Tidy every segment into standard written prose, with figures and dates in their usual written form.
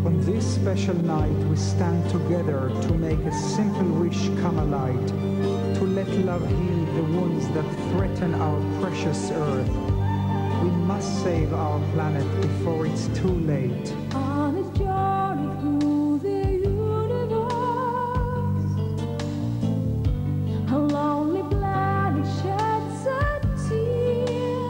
On this special night we stand together to make a simple wish come alight, to let love heal the wounds that threaten our precious earth. We must save our planet before it's too late. On its journey through the universe, a lonely planet sheds a tear.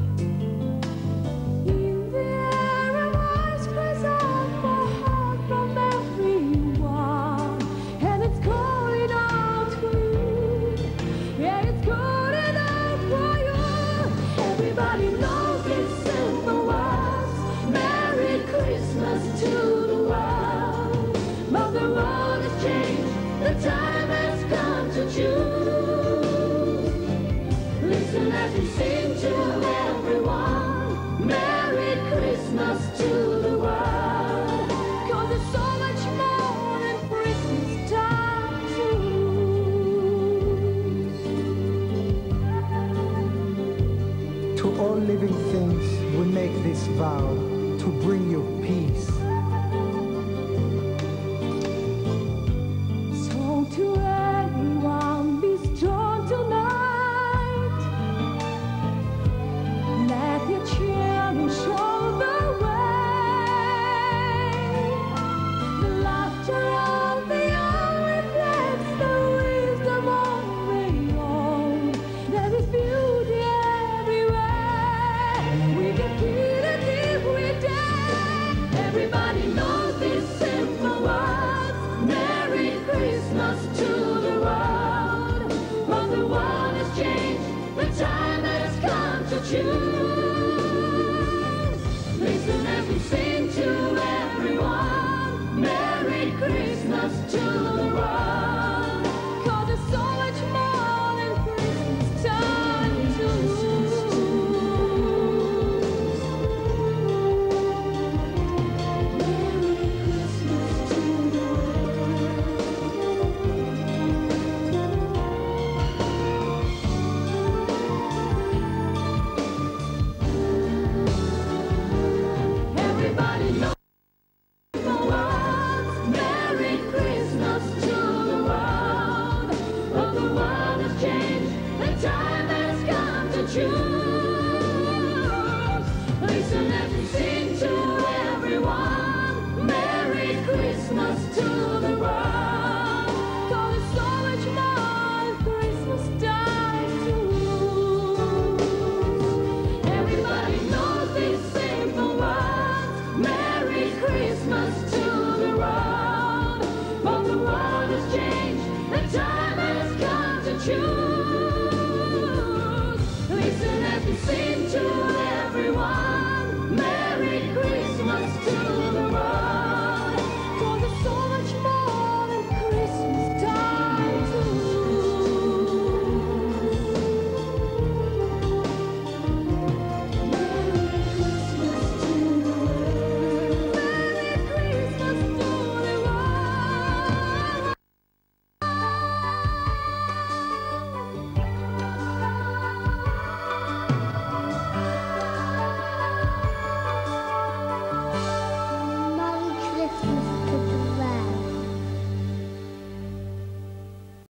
In the air a voice cries out for help from everyone, and it's calling out for you. Yeah, it's calling out for you. Everybody knows these simple words. Merry Christmas to the world. But the world has changed. The time has come to choose. Listen as we sing to everyone. Merry Christmas to the world. 'Cause there's so much more than Christmas time to lose. To all living things we make this vow, to bring you peace.